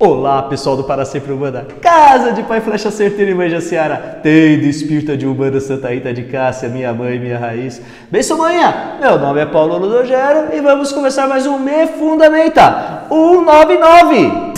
Olá pessoal do Para Sempre Umbanda, Casa de Pai Flecha Certeira e Mãe Jaciara, tendo espírito de Umbanda Santa Rita de Cássia, minha mãe, minha raiz. Benção manhã, meu nome é Paulo Ludogero e vamos começar mais um Me Fundamenta 199.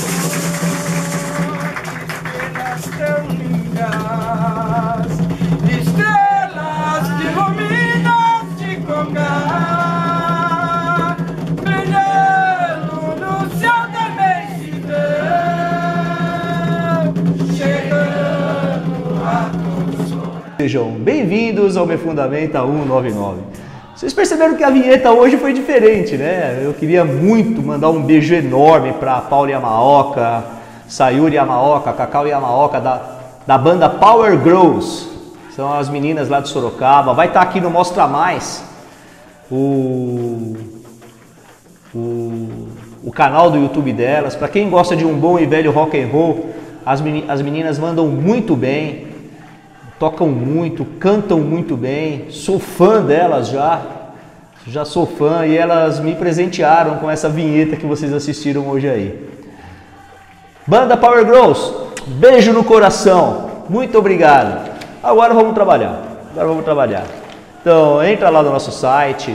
Sejam bem-vindos ao Me Fundamenta 199. Vocês perceberam que a vinheta hoje foi diferente, né? Eu queria muito mandar um beijo enorme para Paulo Yamaoka, Sayuri Yamaoka, Cacau Yamaoka, da banda Power Girls. São as meninas lá de Sorocaba. Vai estar aqui no Mostra Mais o canal do YouTube delas. Para quem gosta de um bom e velho rock and roll, as meninas mandam muito bem. Tocam muito, cantam muito bem, sou fã delas já sou fã e elas me presentearam com essa vinheta que vocês assistiram hoje aí. Banda Power Girls, beijo no coração, muito obrigado. Agora vamos trabalhar, Então entra lá no nosso site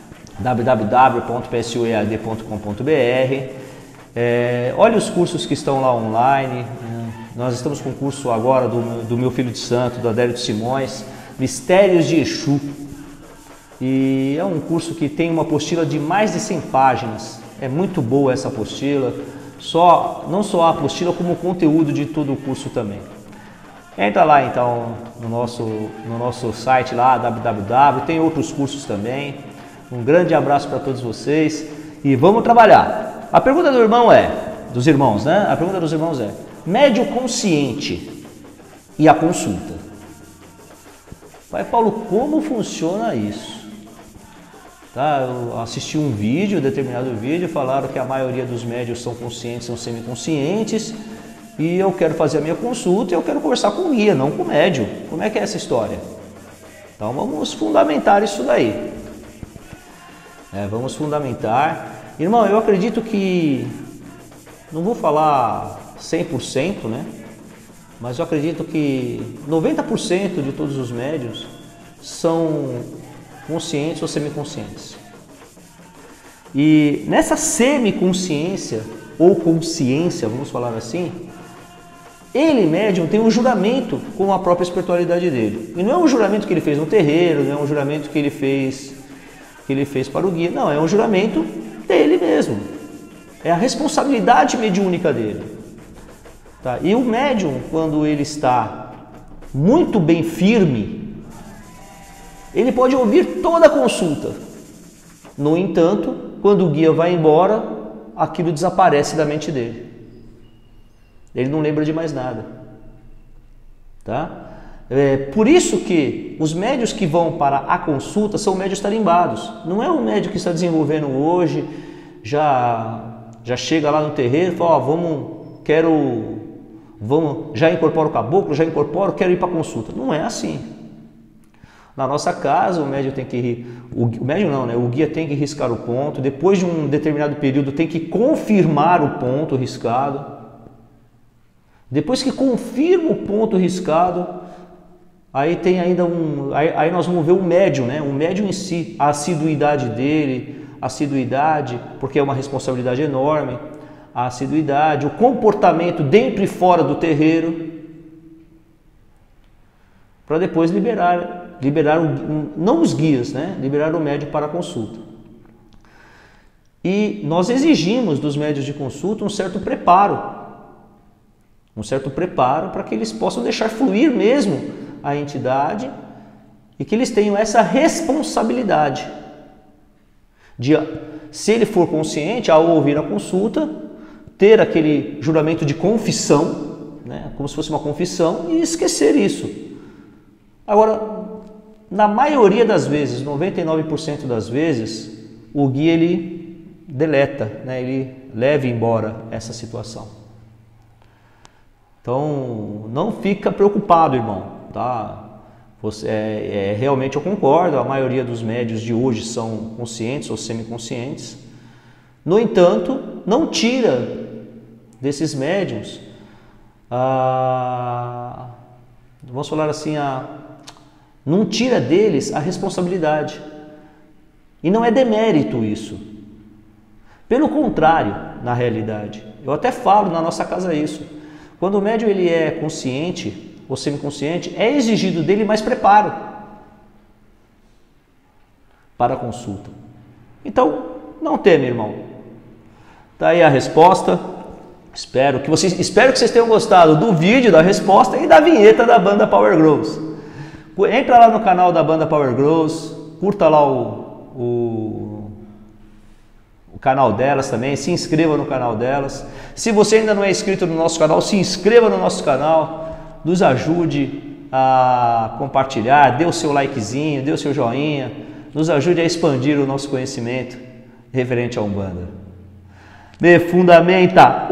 www.psuead.com.br, olha os cursos que estão lá online. Nós estamos com o curso agora do meu filho de santo, do Adélio de Simões, Mistérios de Exu. E é um curso que tem uma apostila de mais de 100 páginas. É muito boa essa apostila, não só a apostila, como o conteúdo de todo o curso também. Entra lá então no nosso site lá, www, tem outros cursos também. Um grande abraço para todos vocês e vamos trabalhar. A pergunta dos irmãos é, médio consciente e a consulta. Pai Paulo, como funciona isso? Tá, eu assisti um determinado vídeo, falaram que a maioria dos médios são conscientes, são semiconscientes, e eu quero fazer a minha consulta e eu quero conversar com o guia, não com o médium. Como é que é essa história? Então vamos fundamentar isso daí. Vamos fundamentar. Irmão, eu acredito que, não vou falar 100%, né? Mas eu acredito que 90% de todos os médiuns são conscientes ou semiconscientes. E nessa semiconsciência ou consciência, vamos falar assim, ele, médium, tem um juramento com a própria espiritualidade dele. E não é um juramento que ele fez no terreiro, não é um juramento que ele fez para o guia, não, é um juramento dele mesmo. É a responsabilidade mediúnica dele. Tá? E o médium, quando ele está muito bem firme, ele pode ouvir toda a consulta. No entanto, quando o guia vai embora, aquilo desaparece da mente dele. Ele não lembra de mais nada. Tá? Por isso que os médios que vão para a consulta são médios tarimbados. Não é um médio que está desenvolvendo hoje, já chega lá no terreiro e fala, já incorpora o caboclo, quero ir para a consulta. Não é assim. Na nossa casa, o médium tem que o guia tem que riscar o ponto, depois de um determinado período tem que confirmar o ponto riscado. Depois que confirma o ponto riscado, aí tem ainda aí nós vamos ver o médium, né? O médium em si, a assiduidade dele, porque é uma responsabilidade enorme, a assiduidade, o comportamento dentro e fora do terreiro, para depois liberar não os guias, né? Liberar o médium para a consulta. E nós exigimos dos médios de consulta um certo preparo para que eles possam deixar fluir mesmo a entidade e que eles tenham essa responsabilidade de, se ele for consciente, ao ouvir a consulta, ter aquele juramento de confissão, né, como se fosse uma confissão, e esquecer isso. Agora, na maioria das vezes, 99% das vezes, o guia ele deleta, né, ele leva embora essa situação. Então, não fica preocupado, irmão, tá? Realmente eu concordo, a maioria dos médios de hoje são conscientes ou semiconscientes. No entanto, não tira desses médiums, vamos falar assim, não tira deles a responsabilidade. E não é demérito isso. Pelo contrário, na realidade. Eu até falo na nossa casa isso. Quando o médium ele é consciente ou semiconsciente, é exigido dele mais preparo para a consulta. Então, não teme, irmão. Tá aí a resposta. Espero que vocês tenham gostado do vídeo, da resposta e da vinheta da banda Power Grows. Entra lá no canal da banda Power Grows, curta lá o canal delas também, se inscreva no canal delas. Se você ainda não é inscrito no nosso canal, se inscreva no nosso canal, nos ajude a compartilhar, dê o seu likezinho, dê o seu joinha, nos ajude a expandir o nosso conhecimento referente à Umbanda. Me fundamenta!